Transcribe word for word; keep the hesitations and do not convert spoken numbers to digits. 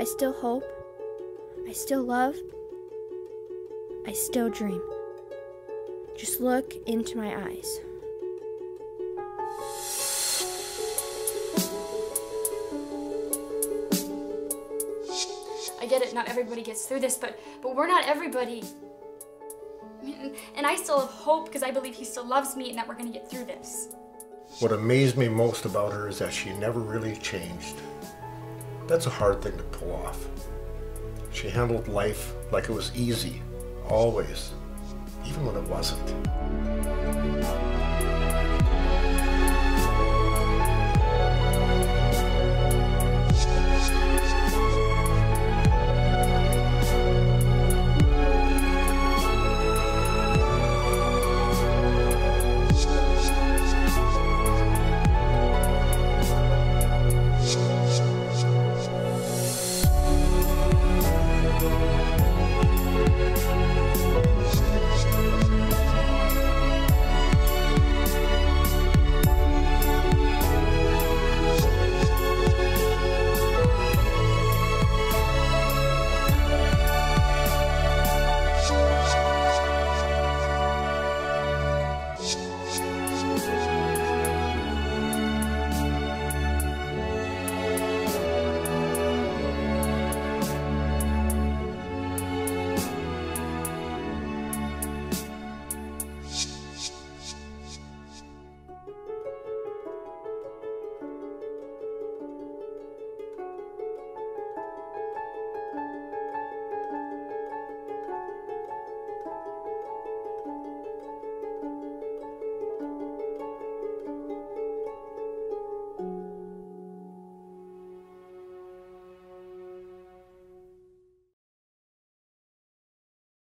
still hope. I still love. I still dream. Just look into my eyes. I get it, not everybody gets through this, but but we're not everybody. And I still have hope because I believe he still loves me and that we're gonna get through this. What amazed me most about her is that she never really changed. That's a hard thing to pull off. She handled life like it was easy, always, even when it wasn't.